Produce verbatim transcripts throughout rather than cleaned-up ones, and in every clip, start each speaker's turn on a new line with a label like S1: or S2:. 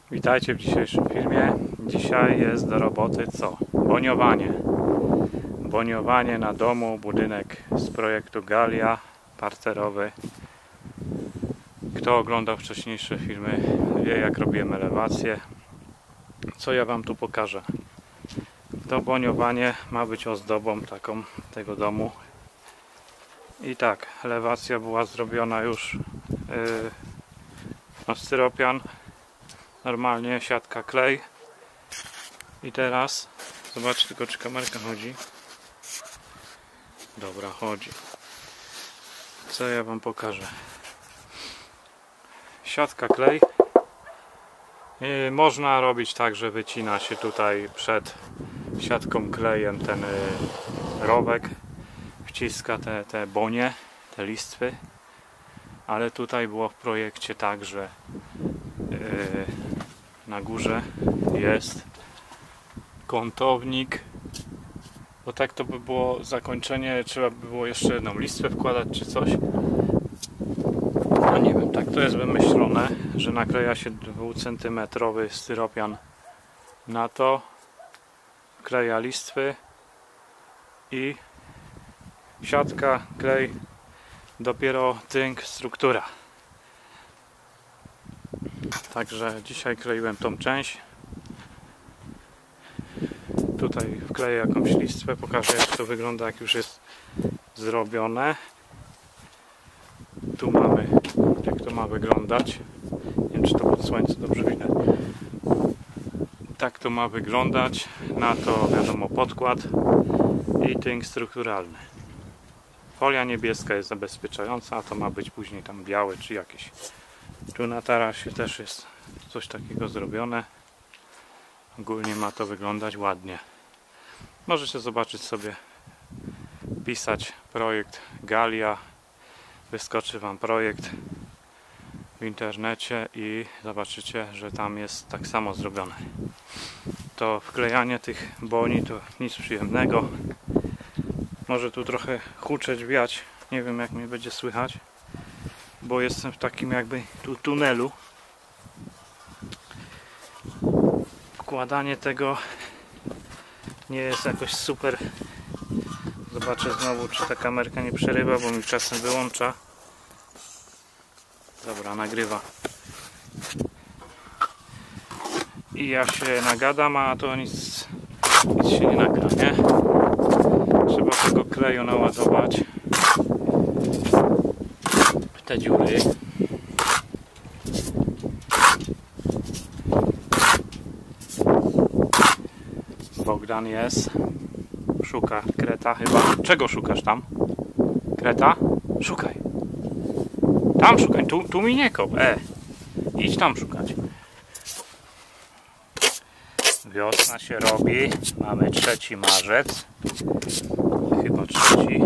S1: Witajcie w dzisiejszym filmie. Dzisiaj jest do roboty co? Boniowanie. Boniowanie na domu, budynek z projektu Galia, parterowy. Kto oglądał wcześniejsze filmy, wie, jak robiłem elewację. Co ja wam tu pokażę? To boniowanie ma być ozdobą taką tego domu. I tak, elewacja była zrobiona już yy, na styropian. Normalnie siatka, klej. I teraz zobaczcie tylko, czy kamerka chodzi. Dobra, chodzi. Co ja wam pokażę? Siatka, klej. I można robić tak, że wycina się tutaj przed siatką klejem ten rowek. Wciska te, te bonie, te listwy. Ale tutaj było w projekcie tak, że yy, na górze jest kątownik, bo tak to by było zakończenie, trzeba by było jeszcze jedną listwę wkładać czy coś. No nie wiem, tak to jest wymyślone, że nakleja się dwucentymetrowy styropian na to, kleja listwy i siatka, klej, dopiero tynk, struktura. Także dzisiaj kleiłem tą część. Tutaj wkleję jakąś listwę, pokażę, jak to wygląda, jak już jest zrobione. Tu mamy, jak to ma wyglądać. Nie wiem, czy to pod słońce dobrze widać. Tak to ma wyglądać. Na to wiadomo podkład i tynk strukturalny. Folia niebieska jest zabezpieczająca, a to ma być później tam biały czy jakieś. Tu na tarasie też jest coś takiego zrobione. Ogólnie ma to wyglądać ładnie. Możecie zobaczyć sobie, pisać projekt Galia. Wyskoczy wam projekt w internecie i zobaczycie, że tam jest tak samo zrobione. To wklejanie tych boni to nic przyjemnego. Może tu trochę huczeć, wiać. Nie wiem, jak mnie będzie słychać, bo jestem w takim jakby tu tunelu. Wkładanie tego nie jest jakoś super. Zobaczę znowu, czy ta kamerka nie przerywa, bo mi czasem wyłącza. Dobra, nagrywa. I ja się nagadam, a to nic, nic się nie nagra, nie? Trzeba tego kleju naładować w te dziury. Bogdan jest. Szuka kreta chyba. Czego szukasz tam? Kreta? Szukaj. Tam szukaj. Tu, tu mi nie kop. E. Idź tam szukać. Wiosna się robi. Mamy trzeci marzec. Chyba trzeci.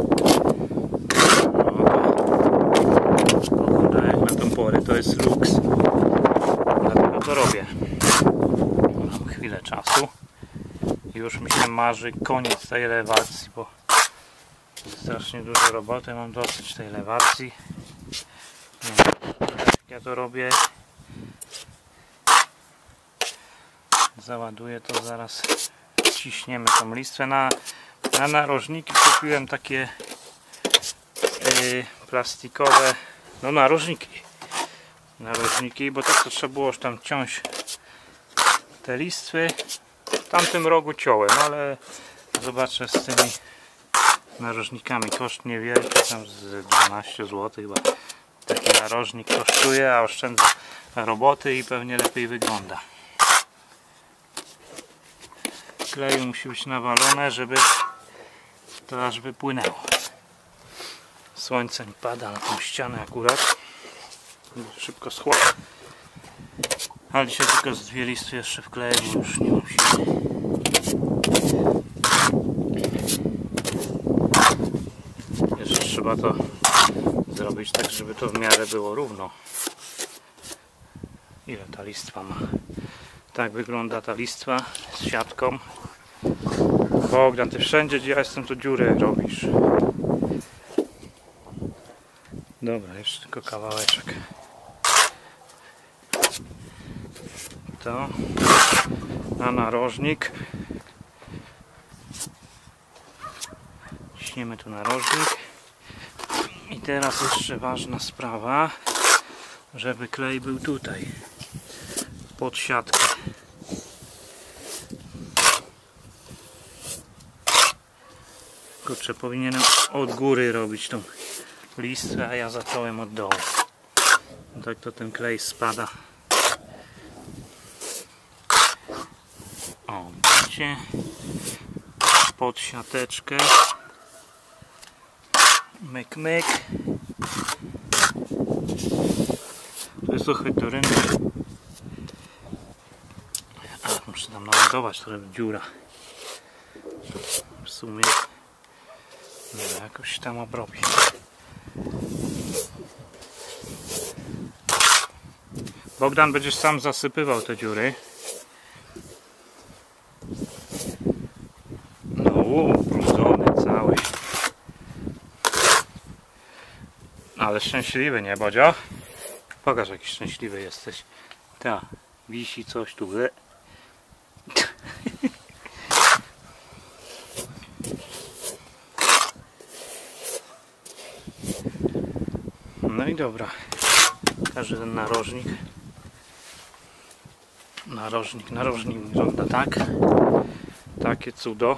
S1: Pogoda jak na tą porę to jest luks. Dlatego to robię. Mam chwilę czasu. Już mi się marzy koniec tej elewacji, bo strasznie dużo roboty, mam dosyć tej elewacji. Nie wiem, jak ja to robię. Załaduję to, zaraz ciśniemy tą listwę. Na, na narożniki kupiłem takie yy, plastikowe, no narożniki. Narożniki, bo tak to trzeba było już tam ciąć te listwy. W tamtym rogu ciąłem, ale zobaczę z tymi narożnikami. Koszt niewielki, tam z dwanaście złotych chyba taki narożnik kosztuje, a oszczędza roboty i pewnie lepiej wygląda. Kleju musi być nawalone, żeby to aż wypłynęło. Słońce mi pada na tą ścianę akurat. Szybko schło. Ale dzisiaj tylko z dwie listy jeszcze wkleję, bo już nie mam siły. Jeszcze trzeba to zrobić tak, żeby to w miarę było równo. Ile ta listwa ma? Tak wygląda ta listwa z siatką. Bogdan, ty wszędzie, gdzie ja jestem, to dziurę robisz. Dobra, jeszcze tylko kawałeczek. to na narożnik. Ciśniemy tu narożnik. I teraz jeszcze ważna sprawa, żeby klej był tutaj, pod siatkę. Kurczę, powinienem od góry robić tą listwę, a ja zacząłem od dołu. Tak to ten klej spada. O, widzicie? Pod siateczkę. Myk, myk. To jest trochę do ręki. A, muszę tam naładować trochę dziura. W sumie no, jakoś tam obrobię. Bogdan, będziesz sam zasypywał te dziury. No, ubrudzony cały. Ale szczęśliwy, nie, Bodzio? Pokaż, jaki szczęśliwy jesteś. Ta, wisi coś tu. No i dobra. Każdy ten narożnik. Narożnik, narożnik wygląda tak. Takie cudo.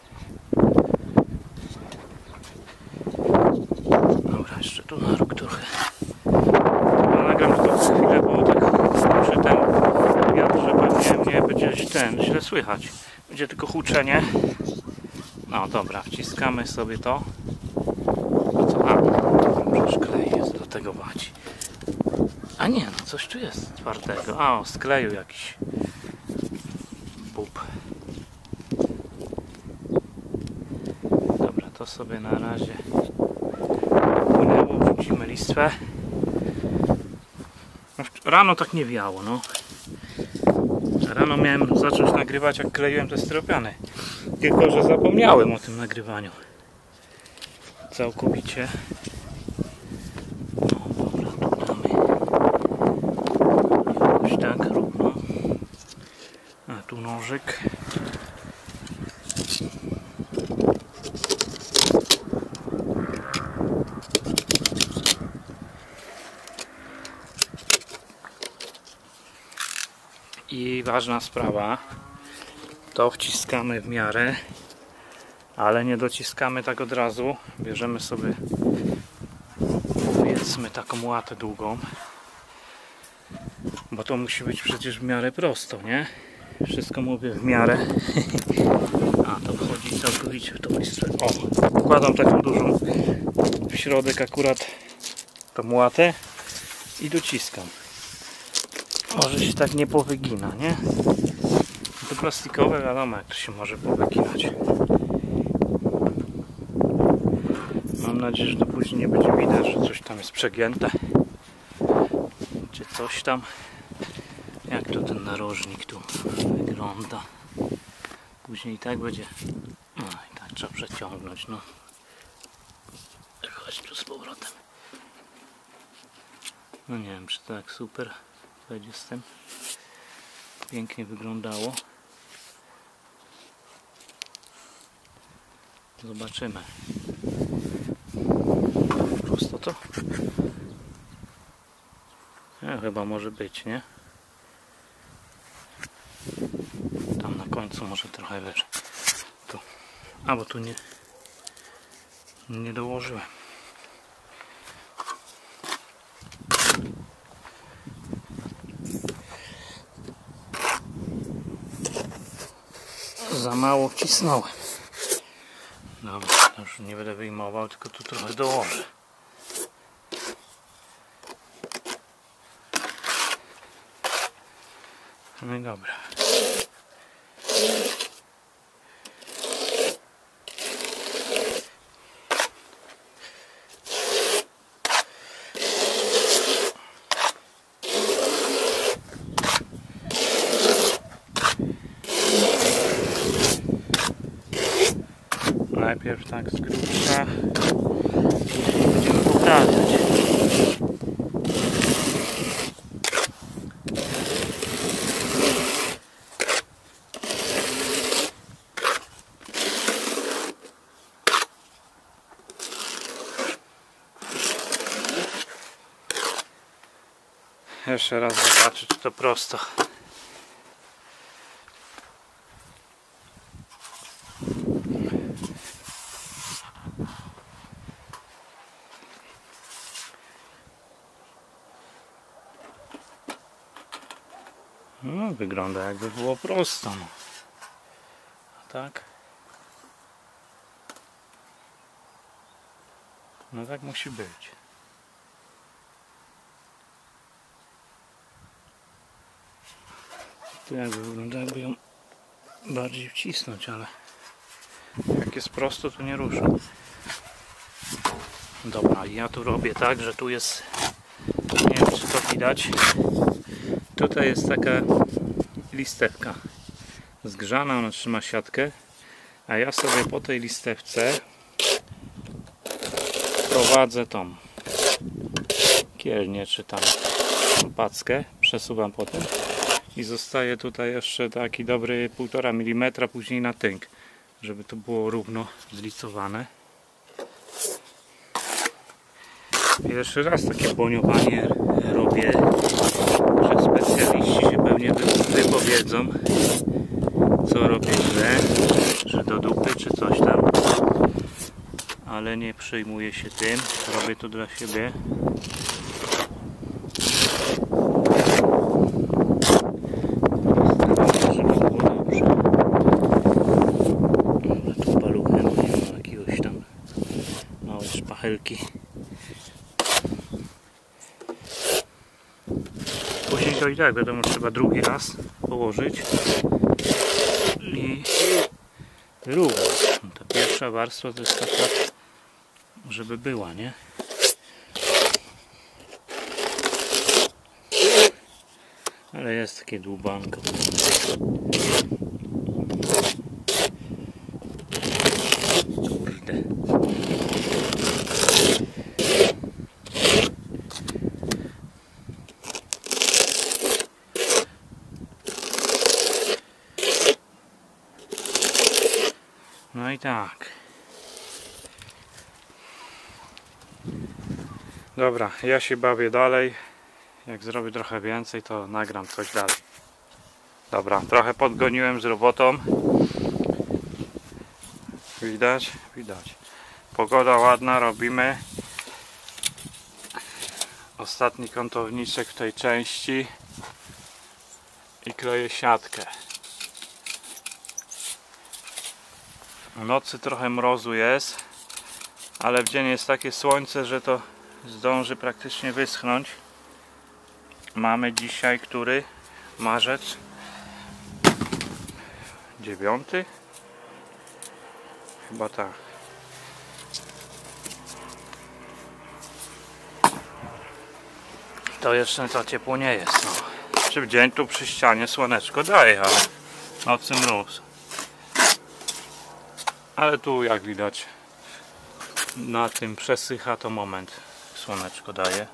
S1: Dobra, jeszcze tu na róg trochę. No, nagram to chwilę, bo tak przy tym wiatrze pewnie mnie będzie ten źle słychać. Będzie tylko huczenie. No dobra, wciskamy sobie to. No co? A, przecież klej jest do tego wadzi. A nie, no coś tu jest twardego. A, o, z kleju jakiś bób. Dobra, to sobie na razie płynęło, wrzucimy listwę. Rano tak nie wiało, no. Rano miałem zacząć nagrywać, jak kleiłem te styropiany. Tylko że zapomniałem o tym nagrywaniu. Całkowicie. No dobra, tu damy jakoś tak równo. A tu nożyk. I ważna sprawa, to wciskamy w miarę, ale nie dociskamy tak od razu. Bierzemy sobie, powiedzmy, taką łatę długą, bo to musi być przecież w miarę prosto, nie? Wszystko mówię w miarę. A to wchodzi całkowicie w tą listwę. O, wkładam taką dużą w środek akurat tą łatę i dociskam. Może się tak nie powygina, nie? To plastikowe, wiadomo, jak to się może powyginać. Mam nadzieję, że to później nie będzie widać, że coś tam jest przegięte. Czy coś tam. Jak to ten narożnik tu wygląda. Później i tak będzie. No i tak trzeba przeciągnąć, no. Chodź tu z powrotem. No nie wiem, czy tak super będzie z tym. Pięknie wyglądało. Zobaczymy. Prosto to? Ja, chyba może być, nie? Tam na końcu może trochę wyżej. Tu. A, bo tu nie nie dołożyłem. Za mało wcisnąłem. Dobra, to już nie będę wyjmował, tylko tu trochę dołożę. No i dobra. Najpierw tak z grubsza, później będziemy poprawiać. Jeszcze raz zobaczę, czy to prosto. No, wygląda jakby było prosto. No. Tak? No tak musi być. Tu jakby wygląda, jakby ją bardziej wcisnąć, ale jak jest prosto, to nie rusza. Dobra, ja tu robię tak, że tu jest, nie wiem czy to widać, tutaj jest taka listewka zgrzana, ona trzyma siatkę, a ja sobie po tej listewce prowadzę tą kielnię, czy tam packę, przesuwam potem i zostaje tutaj jeszcze taki dobry półtora milimetra później na tynk, żeby to było równo zlicowane. I jeszcze raz takie boniowanie robię, że specjaliści się pewnie wypowiedzą, co robię źle, czy do dupy, czy coś tam, ale nie przejmuję się tym, robię to dla siebie. Tu paluchem nie ma jakiegoś tam małe szpachelki. Później to i tak wiadomo, trzeba drugi raz położyć i wyrównać. Ta pierwsza warstwa to jest taka, żeby była, nie? Ale jest takie dłubanko. Kurde. No i tak. Dobra, ja się bawię dalej. Jak zrobię trochę więcej, to nagram coś dalej. Dobra, trochę podgoniłem z robotą. Widać? Widać. Pogoda ładna, robimy. Ostatni kątowniczek w tej części. I kleję siatkę. W nocy trochę mrozu jest, ale w dzień jest takie słońce, że to zdąży praktycznie wyschnąć. Mamy dzisiaj który? Marzec dziewiąty? Chyba tak. To jeszcze to ciepło nie jest. No. Czy w dzień tu przy ścianie słoneczko daje, ale nocy mróz. Ale tu jak widać na tym przesycha, to moment słoneczko daje.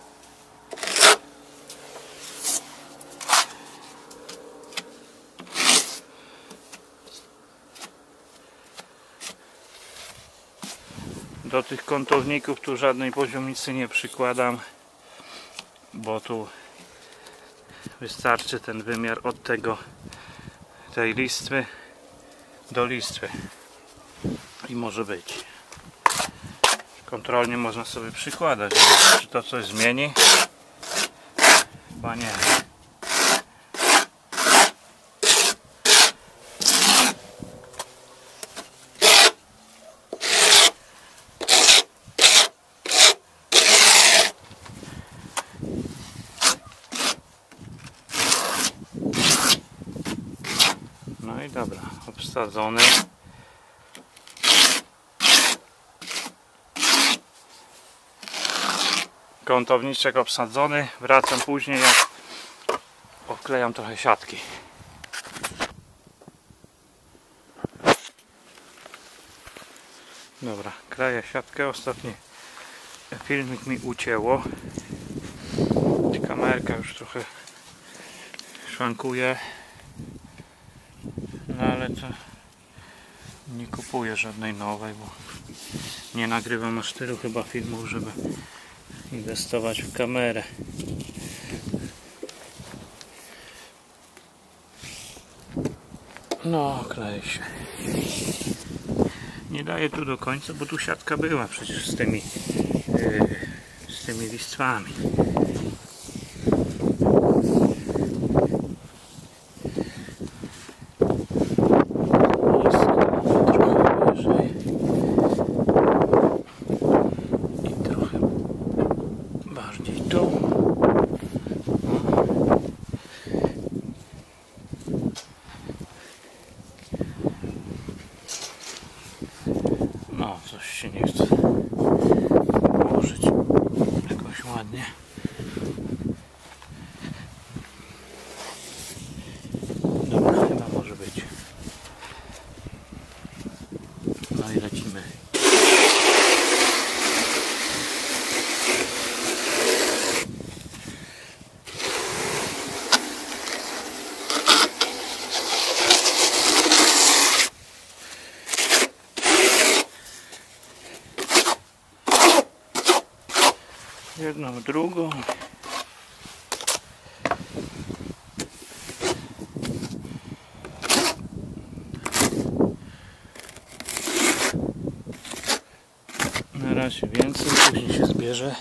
S1: Do tych kątowników tu żadnej poziomicy nie przykładam, bo tu wystarczy ten wymiar od tego tej listwy do listwy i może być. Kontrolnie można sobie przykładać, czy to coś zmieni? Chyba nie. No i dobra, obsadzony. Kątowniczek obsadzony. Wracam później, jak odklejam trochę siatki. Dobra, kleję siatkę. Ostatni filmik mi ucięło. Kamerka już trochę szwankuje. No ale to nie kupuję żadnej nowej, bo nie nagrywam aż tylu chyba filmów, żeby inwestować w kamerę. No, klei się. Nie daję tu do końca, bo tu siatka była przecież z tymi yy, z tymi listwami. No, coś się nie chce położyć jakoś ładnie. Dobra, chyba może być. No i lecimy. Jedną, drugą. Na razie więcej, później się zbierze.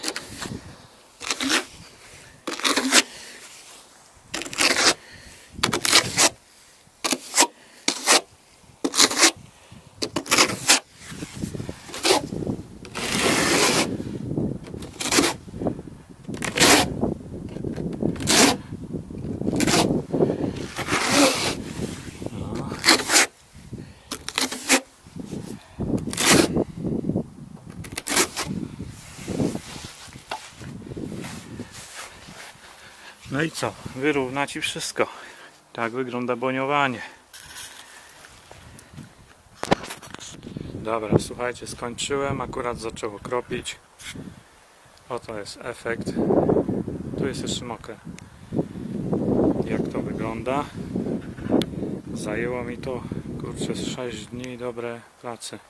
S1: No i co? Wyrówna ci wszystko. Tak wygląda boniowanie. Dobra, słuchajcie, skończyłem. Akurat zaczęło kropić. Oto jest efekt. Tu jest jeszcze mokre. Jak to wygląda? Zajęło mi to, kurczę, sześć dni dobre pracy.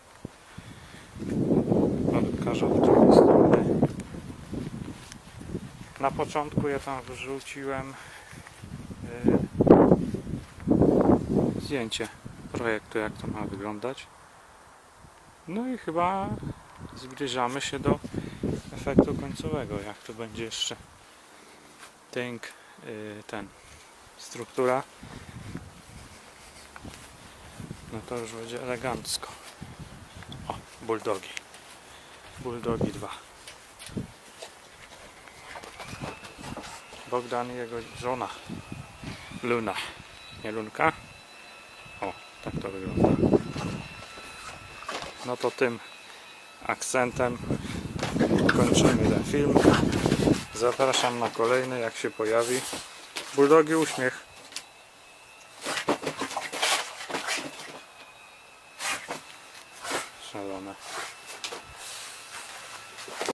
S1: Pokażę od drugiej strony. Na początku ja tam wrzuciłem yy, zdjęcie projektu, jak to ma wyglądać. No i chyba zbliżamy się do efektu końcowego, jak to będzie jeszcze tynk, yy, ten struktura. No to już będzie elegancko. O, bulldogi. Bulldogi dwa. Bogdan i jego żona Luna. Nie Lunka? O, tak to wygląda. No to tym akcentem kończymy ten film. Zapraszam na kolejny, jak się pojawi. Bulldogi uśmiech.